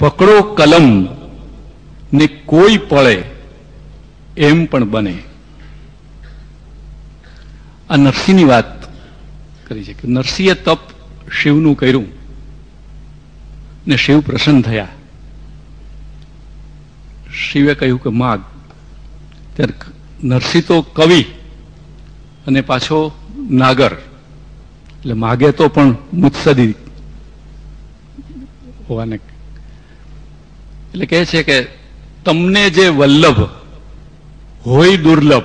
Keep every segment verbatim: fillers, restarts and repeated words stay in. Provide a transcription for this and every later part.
પકડો કલમ ને કોઈ પળે એમ પણ બને. આ નરસિંહની વાત કરી છે કે નરસિંહે તપ શિવનું કર્યું ને શિવ પ્રસન્ન થયા. શિવે કહ્યું કે માગ. ત્યારે નરસિંહ તો કવિ અને પાછો નાગર, એટલે માગે તો પણ મુત્સદી હોવાને એટલે કહે છે કે તમને જે વલ્લભ હોય દુર્લભ,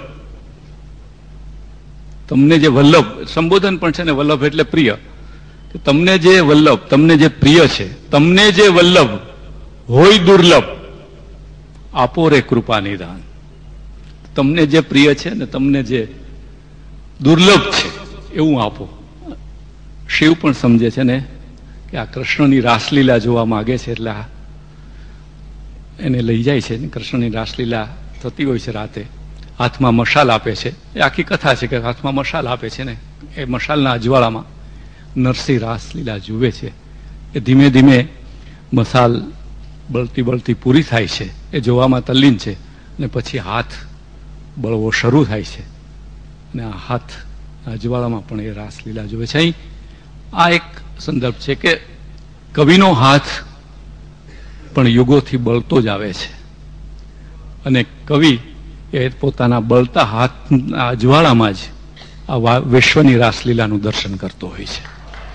તમને જે વલ્લભ સંબોધન પણ છે ને, વલ્લભ એટલે પ્રિય, કે તમને જે વલ્લભ તમને જે પ્રિય છે, તમને જે વલ્લભ હોય દુર્લભ, આપો રે કૃપા નિદાન. તમને જે પ્રિય છે ને તમને જે દુર્લભ છે એવું આપો. શિવ પણ સમજે છે ને કે આ કૃષ્ણની રાસલીલા જોવા માંગે છે, એટલે આ એને લઈ જાય છે. કૃષ્ણની રાસલીલા થતી હોય છે રાતે, હાથમાં મશાલ આપે છે. એ આખી કથા છે કે હાથમાં મશાલ આપે છે ને એ મશાલના અજવાળામાં નરસિંહ રાસલીલા જુએ છે. એ ધીમે ધીમે મશાલ બળતી બળતી પૂરી થાય છે, એ જોવામાં તલ્લીન છે. અને પછી હાથ બળવો શરૂ થાય છે અને આ હાથ અજવાળામાં પણ એ રાસલીલા જુએ છે. અહીં આ એક સંદર્ભ છે કે કવિનો હાથ પણ યુગોથી બળતો જ આવે છે અને કવિ એ પોતાના બળતા હાથના અજવાળામાં જ આ વિશ્વની રાસલીલાનું દર્શન કરતો હોય છે.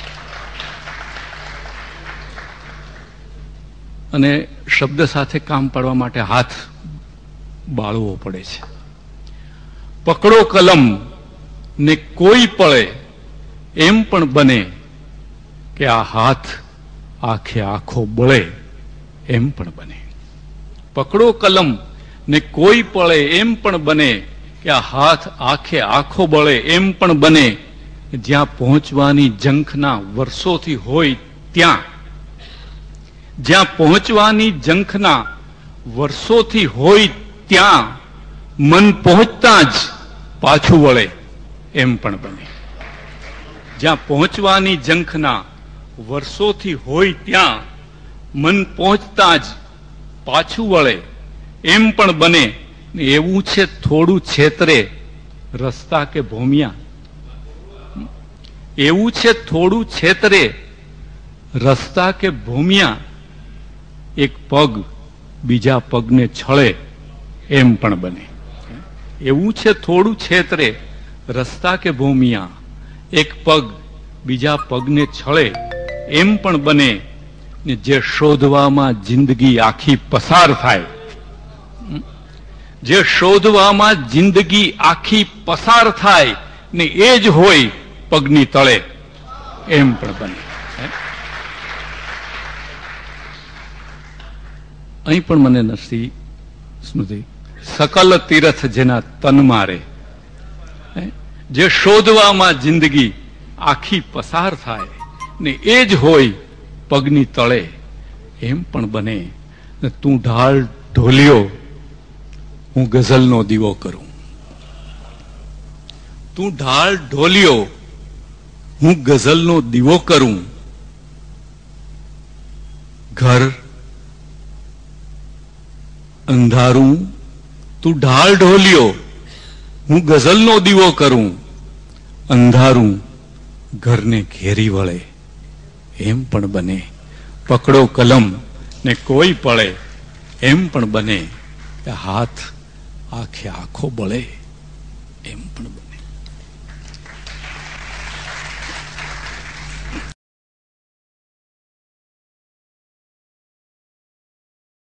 અને શબ્દ સાથે કામ પાડવા માટે હાથ બાળવો પડે છે. પકડો કલમ ને કોઈ પળે એમ પણ બને કે આ હાથ આખે આખો બળે એમ પણ બને. પકડો કલમ ને કોઈ પળે એમ પણ બને કે આ હાથ આખે આખો બળે એમ પણ બને. જ્યાં પહોંચવાની ઝંખના વર્ષોથી હોય ત્યાં, જ્યાં પહોંચવાની ઝંખના વર્ષોથી હોય ત્યાં મન પહોંચતા જ પાછું વળે એમ પણ બને. જ્યાં પહોંચવાની ઝંખના વર્ષોથી હોય ત્યાં મન પહોંચતા જ પાછું વળે એમ પણ બને. એવું છે થોડું છેતરે રસ્તા કે ભોમિયા, એવું છે થોડું છેતરે રસ્તા કે ભોમિયા, એક પગ બીજા પગને છળે એમ પણ બને. એવું છે થોડું છેતરે રસ્તા કે ભૂમિયા, એક પગ બીજા પગને છળે એમ પણ બને. ને જે શોધવામાં જિંદગી આખી પસાર થાય, જે શોધવામાં જિંદગી આખી પસાર થાય ને એ જ હોય પગની તળે એમ પણ બને. અહીં પણ મને નરસિંહ સ્મૃતિ, સકલ તીરથ જેના તન મારે, જે શોધવામાં જિંદગી આખી પસાર થાય ને એ જ હોય પગની તળે એમ પણ બને. તું ઢાળ ઢોલિયો હું ગઝલનો દીવો કરું, તું ઢાળ ઢોલિયો હું ગઝલનો દીવો કરું. ઘર અંધારું તું ઢાળ ઢોલિયો હું ગઝલનો દીવો કરું. અંધારું ઘરને ઘેરી વળે એમ પણ બને. પકડો કલમ ને કોઈ પળે એમ પણ બને. હાથ આખે આખો બળે એમ પણ બને.